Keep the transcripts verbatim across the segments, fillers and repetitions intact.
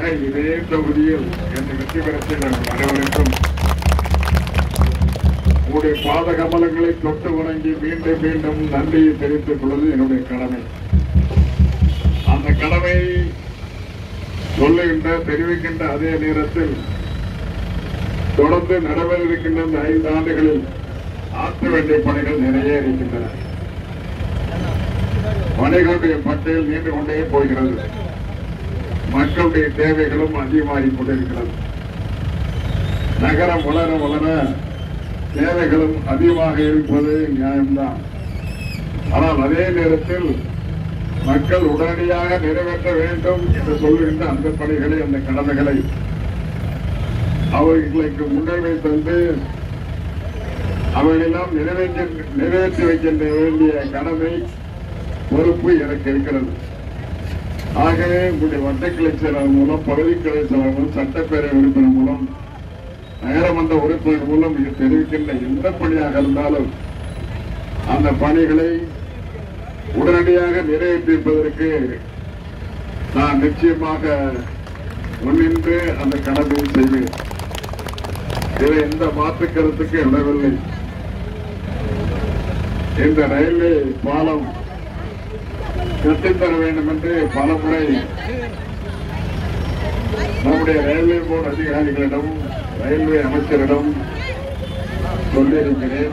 இதே தொகுதியில் என்னை வெற்றி பெற செய்த அனைவருக்கும் உங்களுடைய பாத கமலங்களை தொட்டு வணங்கி மீண்டும் மீண்டும் நன்றியை தெரிவித்துக் கொள்வது என்னுடைய கடமை. அந்த கடமை சொல்லுகின்ற தெரிவிக்கின்ற அதே நேரத்தில் தொடர்ந்து நடைபெற இருக்கின்ற இந்த ஐந்து ஆண்டுகளில் ஆற்ற வேண்டிய பணிகள் நிறைய இருக்கின்றன. பணிகளுடைய பட்டியல் நீண்டு கொண்டே போகிறது. மக்களுடைய தேவைகளும் அதிகமாகிக் கொண்டிருக்கிறது. நகரம் வளர வளர தேவைகளும் அதிகமாக இருப்பது நியாயம்தான். ஆனால் அதே நேரத்தில் மக்கள் உடனடியாக நிறைவேற்ற வேண்டும் என்று சொல்லுகின்ற அந்த பணிகளை அந்த கடமைகளை அவர்களுக்கு முன்னுரிமை தந்து அவைகளெல்லாம் நிறைவேற்றி நிறைவேற்றி வைக்கின்ற வேண்டிய கடமை பொறுப்பு எனக்கு இருக்கிறது. ஆகவே உங்களுடைய வட்டக்கிளை செயலர் மூலம், பகுதி கிளை செயலர் மூலம், சட்டப்பேரவை உறுப்பினர் மூலம், நகரமன்ற உறுப்பினர் மூலம் இது தெரிவிக்கின்ற எந்த பணியாக இருந்தாலும் அந்த பணிகளை உடனடியாக நிறைவேற்றிருப்பதற்கு நான் நிச்சயமாக முன்னின்று அந்த கடமையை செய்வேன். இதை எந்த மாற்று கருத்துக்கு இடவில்லை. இந்த ரயில்வே பாலம் கட்டித்தர வேண்டும் என்று பல முறை நம்முடைய ரயில்வே போர்டு அதிகாரிகளிடம், ரயில்வே அமைச்சரிடம் சொல்லியிருக்கிறேன்.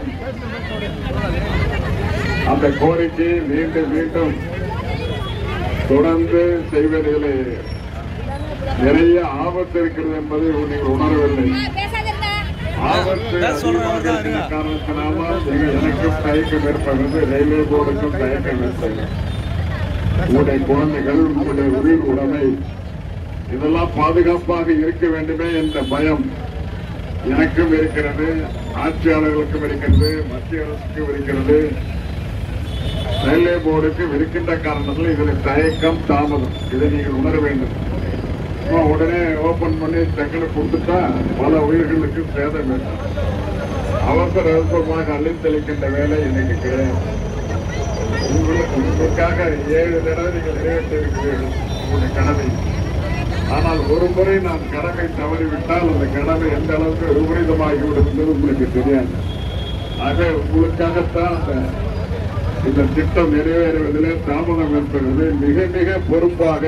அந்த கோரிக்கை மீண்டும் மீண்டும் தொடர்ந்து செய்வதில் நிறைய ஆபத்து இருக்கிறது என்பதை நீங்கள் உணரவில்லை. ஆபத்து காரணத்தினால்தான் எனக்கும் தயக்கம் ஏற்படுகிறது, ரயில்வே போர்டுக்கும் தயக்கம் ஏற்படுகிறது. உங்களுடைய குழந்தைகள், உங்களுடைய உயிர் உடைமை இதெல்லாம் பாதுகாப்பாக இருக்க வேண்டுமே என்ற பயம் எனக்கும் இருக்கிறது, ஆட்சியாளர்களுக்கும் இருக்கிறது, மத்திய அரசுக்கும் இருக்கிறது, ரயில்வே போர்டுக்கும் இருக்கின்ற காரணத்தில் இதில் தயக்கம், தாமதம். இதை நீங்கள் உணர வேண்டும். உடனே ஓபன் பண்ணி டக்குனு கொடுத்துட்டா பல உயிர்களுக்கு சேதம் வேண்டும். அவசர அவசரமாக அள்ளித்தளிக்கின்ற வேலை இன்னைக்கு கிடையாது. உங்களுக்கு உங்களுக்காக ஏழு தடவை நீங்கள் நிறைவேற்றிருக்கிறீர்கள் உங்களுடைய கடமை. ஆனால் ஒரு முறை நான் கடமை தவறிவிட்டால் அந்த கடமை எந்த அளவுக்கு விபரீதமாகிவிடும் என்பது உங்களுக்கு தெரியாது. ஆக உங்களுக்காகத்தான் அந்த இந்த திட்டம் நிறைவேறுவதிலே தாமதம் ஏற்படுவது. மிக மிக பொறுப்பாக,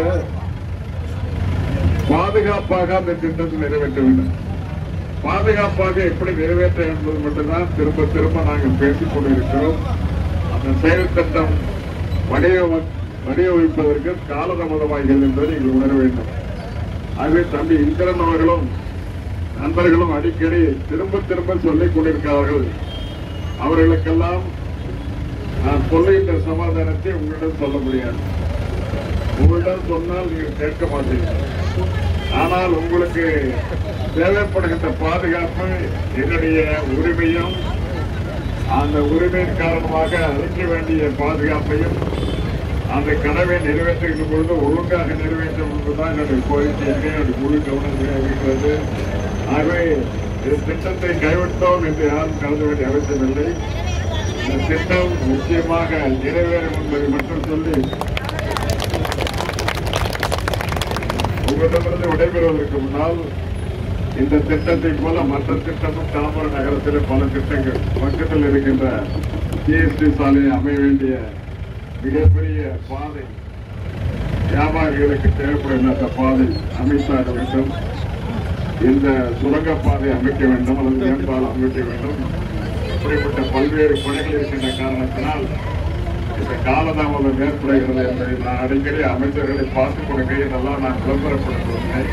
பாதுகாப்பாக அந்த திட்டத்தை நிறைவேற்ற வேண்டும். பாதுகாப்பாக எப்படி நிறைவேற்ற என்பது மட்டும்தான் திரும்ப திரும்ப நாங்கள் பேசிக் கொண்டிருக்கிறோம். அந்த செயல் திட்டம் வடிவமைப்பதற்கு காலதாமதமாகிறது என்பதை நீங்கள் உணர வேண்டும். ஆகவே தம்பி இந்திரன் அவர்களும் நண்பர்களும் அடிக்கடி திரும்ப திரும்ப சொல்லிக் கொண்டிருக்கிறார்கள். அவர்களுக்கெல்லாம் நான் சொல்லுகின்ற சமாதானத்தை உங்களிடம் சொல்ல முடியாது. உங்களிடம் சொன்னால் நீங்கள் கேட்க மாட்டீர்கள். ஆனால் உங்களுக்கு தேவைப்படுகின்ற பாதுகாப்பு என்னுடைய உரிமையும், அந்த உரிமையின் காரணமாக அளிக்க வேண்டிய பாதுகாப்பையும் அந்த கடமை நிறைவேற்றுகின்ற பொழுது ஒழுங்காக நிறைவேற்றும் என்பதுதான் என்னுடைய கோரிக்கை. என்னுடைய முழு கவனம் இருக்கிறது. ஆகவே இந்த திட்டத்தை கைவிட்டோம் என்று யாரும் கருத வேண்டிய அவசியமில்லை. இந்த திட்டம் நிச்சயமாக நிறைவேறும் என்பதை மட்டும் சொல்லி உங்களிடமிருந்து விடைபெறுவதற்கு முன்னால் இந்த திட்டத்தை போல மற்ற திட்டமும் தாம்பரம் நகரத்தில் பல திட்டங்கள் பக்கத்தில் இருக்கின்ற ஜிஎஸ்டி சாலையை அமைய வேண்டிய மிகப்பெரிய பாதை, வியாபாரிகளுக்கு தேவைப்படுகின்ற அந்த பாதை அமைத்தாக வேண்டும். இந்த சுரங்கப்பாதை அமைக்க வேண்டும் அல்லது மேம்பாலம் அமைக்க வேண்டும். இப்படிப்பட்ட பல்வேறு பணிகள் இருக்கின்ற காரணத்தினால் இந்த காலதாமதம் ஏற்படுகிறது என்பதை நான் அடிக்கடி அமைச்சர்களை பார்த்துக் கொடுக்க இதெல்லாம் நான் விளம்பரப்படுத்துவேன்.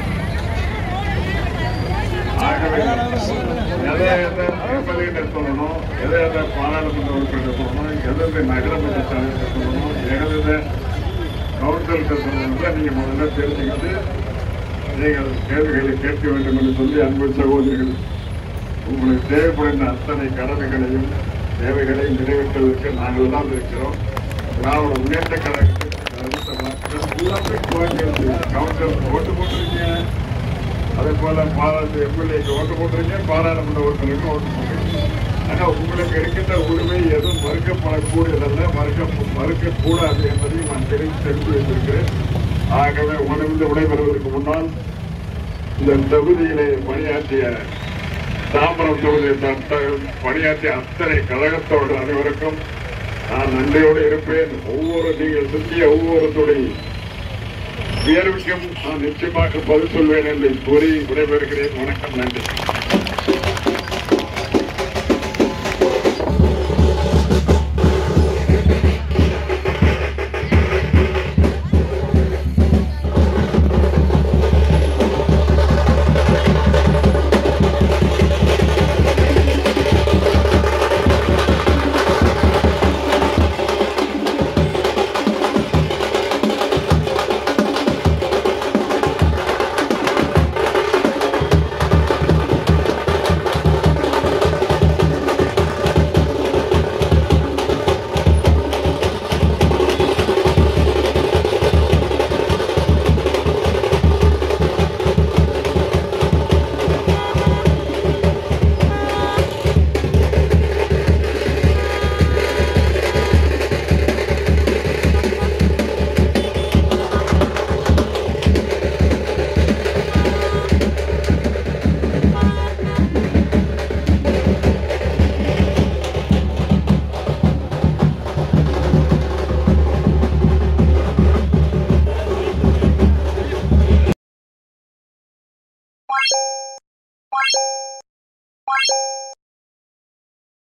ஆகவே எதை எதை எம்எல்ஏ சொல்லணும், எதை எதை பாராளுமன்ற உறுப்பினர் சொல்லணும், எதை நகரமன்ற தலைவர் சொல்லணும், எதை கவுன்சிலர் சொல்லணும், நீங்க முதல்ல தெரிஞ்சுக்கிட்டு நீங்கள் கேள்விகளை கேட்க வேண்டும் என்று சொல்லி அன்பு சகோதரிகள் உங்களுக்கு தேவைப்படுகின்ற அத்தனை கடமைகளையும் தேவைகளையும் நிறைவேற்றுவதற்கு நாங்கள் தான் இருக்கிறோம். திராவிட முன்னேற்ற கழகத்தில் அடுத்த கவுன்சிலர் ஓட்டு போட்டிருக்கீங்க, அதே போல பாராட்டு எம்எல்ஏக்கு ஓட்டு போட்டிருக்கீங்க, பாராளுமன்ற உறுப்பினருக்கு ஓட்டு போட்டிருக்கீங்க. ஆனால் உங்களுக்கு இருக்கின்ற உரிமை எதுவும் மறுக்கப்படக்கூடியதல்ல, மறுக்க மறுக்கக்கூடாது என்பதையும் நான் தெரிந்து தெரிந்து வைத்திருக்கிறேன். ஆகவே உங்களிருந்து விடைபெறுவதற்கு முன்னால் இந்த தொகுதியிலே பணியாற்றிய தாம்பரம் தொகுதியில் பணியாற்றிய அத்தனை கழகத்தோடு அனைவருக்கும் நான் நன்றியோடு இருப்பேன். ஒவ்வொரு நீங்கள் சுற்றிய ஒவ்வொரு துறை உயர்வுக்கும் நான் நிச்சயமாக பதில் சொல்வேன் என்று கூறி விடைபெறுகிறேன். வணக்கம், நன்றி.